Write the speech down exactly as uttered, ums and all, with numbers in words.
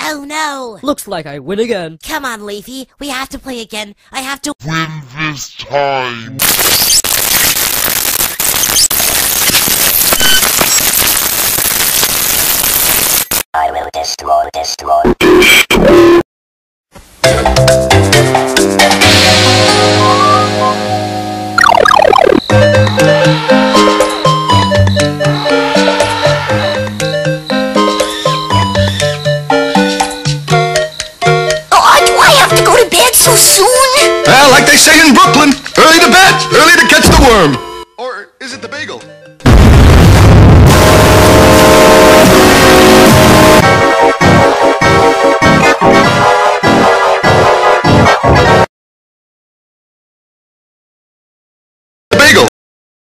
Oh no! Looks like I win again. Come on, Leafy. We have to play again. I have to win this time. I will destroy, destroy, destroy.